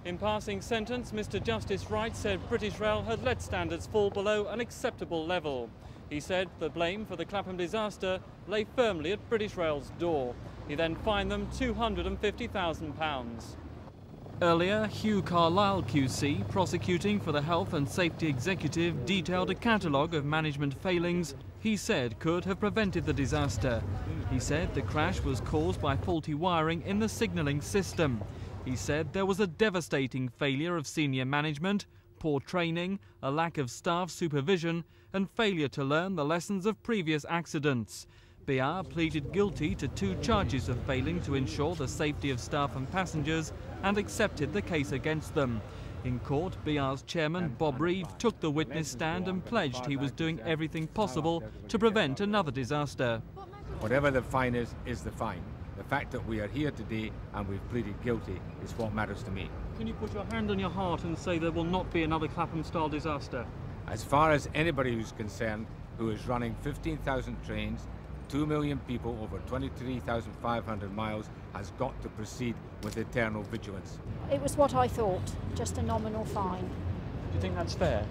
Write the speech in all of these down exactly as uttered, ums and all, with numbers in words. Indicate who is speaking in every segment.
Speaker 1: In passing sentence, Mr Justice Wright said British Rail had let standards fall below an acceptable level. He said the blame for the Clapham disaster lay firmly at British Rail's door. He then fined them two hundred and fifty thousand pounds. Earlier, Hugh Carlisle Q C, prosecuting for the Health and Safety Executive, detailed a catalogue of management failings he said could have prevented the disaster. He said the crash was caused by faulty wiring in the signalling system. He said there was a devastating failure of senior management, poor training, a lack of staff supervision and failure to learn the lessons of previous accidents. B R pleaded guilty to two charges of failing to ensure the safety of staff and passengers and accepted the case against them. In court, B R's chairman, Bob Reeve, took the witness stand and pledged he was doing everything possible to prevent another disaster.
Speaker 2: Whatever the fine is, is the fine. The fact that we are here today and we've pleaded guilty is what matters to me.
Speaker 1: Can you put your hand on your heart and say there will not be another Clapham-style disaster?
Speaker 2: As far as anybody who's concerned, who is running fifteen thousand trains, two million people over twenty-three thousand five hundred miles, has got to proceed with eternal vigilance.
Speaker 3: It was what I thought, just a nominal fine.
Speaker 1: Do you think that's fair?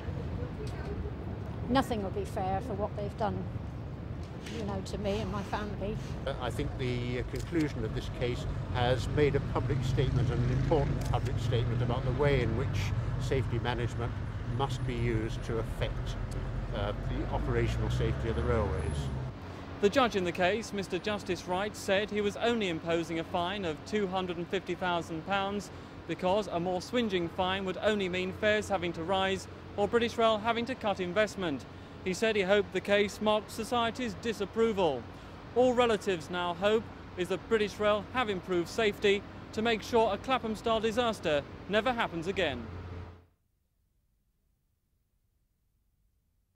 Speaker 3: Nothing will be fair for what they've done, you know, to me and my family.
Speaker 4: I think the conclusion of this case has made a public statement, an important public statement about the way in which safety management must be used to affect uh, the operational safety of the railways.
Speaker 1: The judge in the case, Mr Justice Wright, said he was only imposing a fine of two hundred and fifty thousand pounds because a more swingeing fine would only mean fares having to rise or British Rail having to cut investment. He said he hoped the case marked society's disapproval. All relatives now hope is that British Rail have improved safety to make sure a Clapham-style disaster never happens again.